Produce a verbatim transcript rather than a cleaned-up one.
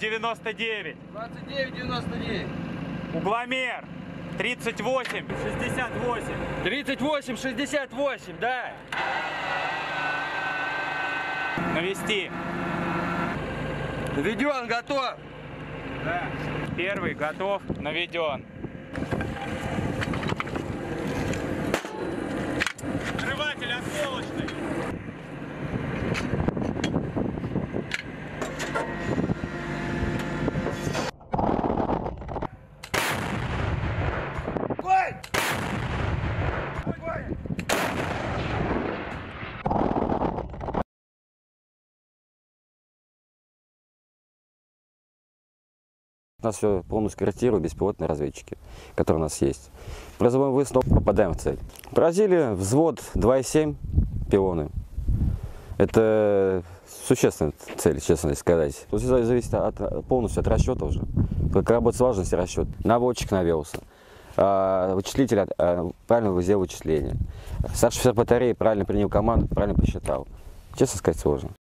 девяносто девять. двадцать девять девяносто девять. Угломер тридцать восемь шестьдесят восемь. тридцать восемь шестьдесят восемь, да. Навести. Наведен, готов. Да. Первый готов, наведен. Взрыватель осколочный. Огонь! Огонь! У нас все полностью корректируют беспилотные разведчики, которые у нас есть. Производим выстрел, попадаем в цель. Поразили взвод два и семь пилоны. Это существенная цель, честно сказать. Тут зависит от, полностью от расчета уже. Как работает сложность расчет. Наводчик навелся. А, вычислитель а, правильно сделал вычисление. Старший офицер батареи правильно принял команду, правильно посчитал. Честно сказать, сложно.